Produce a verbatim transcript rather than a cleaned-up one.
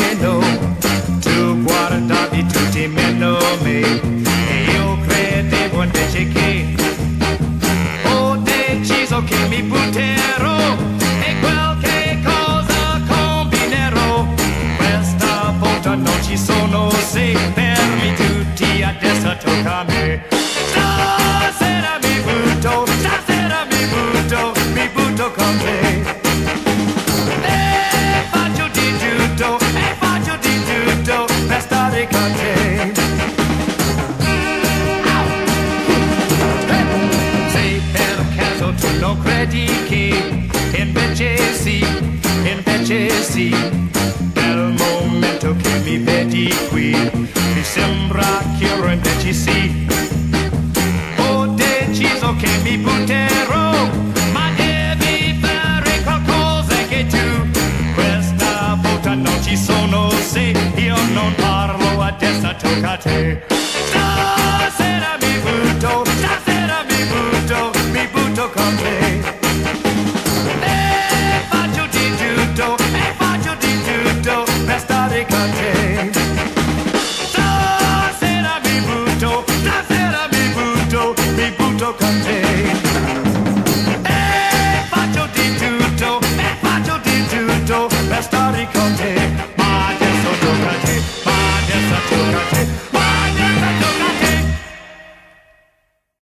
meno, tu guardavi tutti meno me, e io credevo invece che ho deciso che mi butterò e qualche cosa combinerò. Questa volta non ci sono se, fermi tutti, adesso tocca a me. Stasera mi butto, stasera mi butto, mi butto con te. E faccio di tutto, e faccio di tutto per stare con te. Se per caso tu non credi che invece sì, invece sì, nel momento che mi vedi qui mi sembra che io invece sì, ho deciso che mi butterò, ma devi fare qualcosa che tu, questa volta non ci sono se, io non parlo, adesso tocca a te. Stasera mi butto, stasera mi butto, mi butto con te. E faccio di tutto, e faccio di tutto per stare con te. Stasera mi butto, stasera mi butto, mi butto con te. E faccio di tutto, e faccio di tutto per stare con te. Ma adesso tocca a te, ma adesso tocca a te.